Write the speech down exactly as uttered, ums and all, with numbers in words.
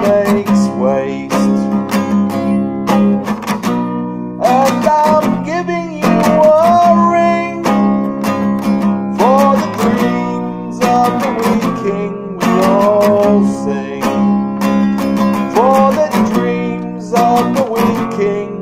makes waste. And I'm giving you a ring for the dreams of the Weed King. We all sing for the dreams of the Weed King.